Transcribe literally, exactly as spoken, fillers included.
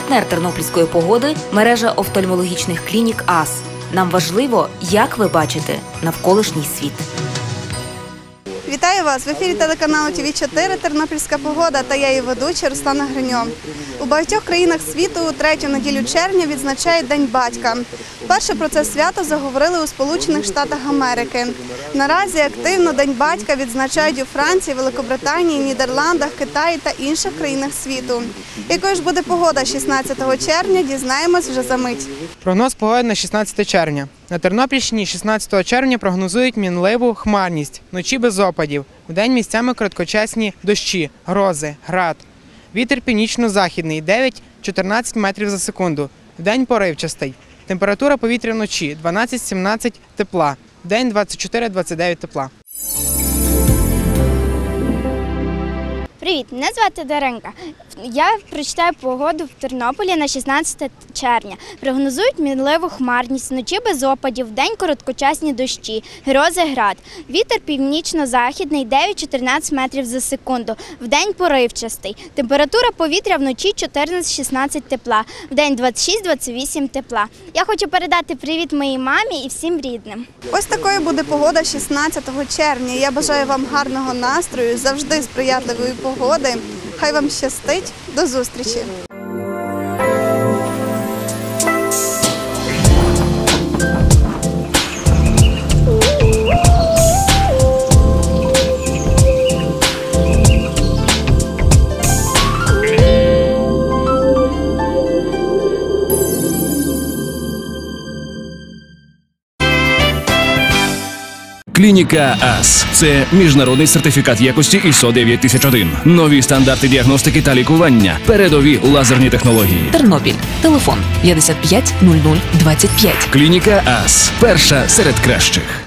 Партнер тернопільської погоди – мережа офтальмологічних клінік АС. Нам важливо, як ви бачите навколишній світ. Вітаю вас! В ефірі телеканалу Ті Ві чотири «Тернопільська погода» та я її ведуча Руслана Гриньо. У багатьох країнах світу у третю неділю червня відзначають День батька. Вперше про це свято заговорили у Сполучених Штатах Америки. Наразі активно День батька відзначають у Франції, Великобританії, Нідерландах, Китаї та інших країнах світу. Якою ж буде погода шістнадцятого червня, дізнаємось вже за мить. Прогноз погоди на шістнадцяте червня. На Тернопільщині шістнадцятого червня прогнозують мінливу хмарність, вночі без опадів. Вдень місцями короткочасні дощі, грози, град. Вітер північно-західний дев'ять - чотирнадцять метрів за секунду. Вдень поривчастий. Температура повітря вночі дванадцять - сімнадцять тепла. Вдень двадцять чотири - двадцять дев'ять тепла. Привіт, мене звати Даринка. Я прочитаю погоду в Тернополі на шістнадцяте червня. Прогнозують мінливу хмарність, вночі без опадів, вдень короткочасні дощі, грози, град. Вітер північно-західний дев'ять - чотирнадцять метрів за секунду, вдень поривчастий. Температура повітря вночі чотирнадцять - шістнадцять тепла, вдень двадцять шість - двадцять вісім тепла. Я хочу передати привіт моїй мамі і всім рідним. Ось такою буде погода шістнадцятого червня. Я бажаю вам гарного настрою, завжди сприятливої погоди. Хай вам щастить. До зустрічі! Клініка АС – це міжнародний сертифікат якості ай ес о дев'ять тисяч один. Нові стандарти діагностики та лікування. Передові лазерні технології. Тернопіль. Телефон п'ятдесят п'ять нуль нуль двадцять п'ять. Клініка АС – перша серед кращих.